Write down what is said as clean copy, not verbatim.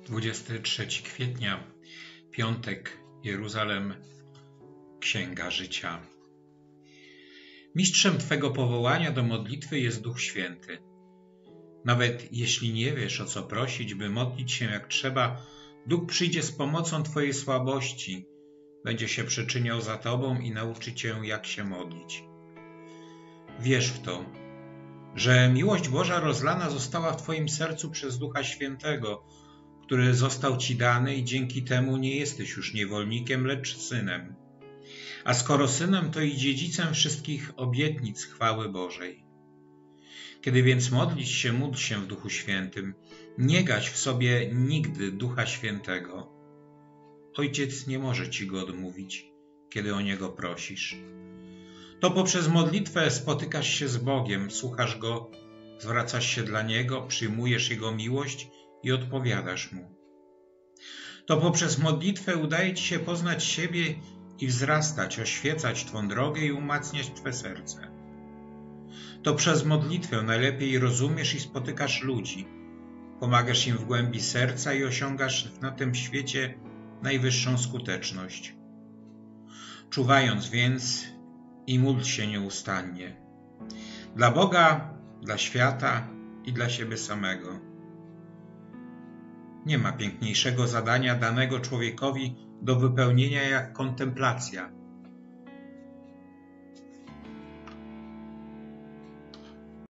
23 kwietnia, piątek, Jeruzalem, Księga Życia. Mistrzem Twego powołania do modlitwy jest Duch Święty. Nawet jeśli nie wiesz, o co prosić, by modlić się jak trzeba, Duch przyjdzie z pomocą Twojej słabości, będzie się przyczyniał za Tobą i nauczy Cię, jak się modlić. Wierz w to, że miłość Boża rozlana została w Twoim sercu przez Ducha Świętego, który został Ci dany i dzięki temu nie jesteś już niewolnikiem, lecz synem. A skoro synem, to i dziedzicem wszystkich obietnic chwały Bożej. Kiedy więc modlić się, módl się w Duchu Świętym. Nie gaś w sobie nigdy Ducha Świętego. Ojciec nie może Ci go odmówić, kiedy o Niego prosisz. To poprzez modlitwę spotykasz się z Bogiem, słuchasz Go, zwracasz się dla Niego, przyjmujesz Jego miłość i odpowiadasz Mu. To poprzez modlitwę udaje Ci się poznać siebie i wzrastać, oświecać Twą drogę i umacniać Twe serce. To przez modlitwę najlepiej rozumiesz i spotykasz ludzi, pomagasz im w głębi serca i osiągasz na tym świecie najwyższą skuteczność. Czuwając więc i módl się nieustannie. Dla Boga, dla świata i dla siebie samego. Nie ma piękniejszego zadania danego człowiekowi do wypełnienia jak kontemplacja,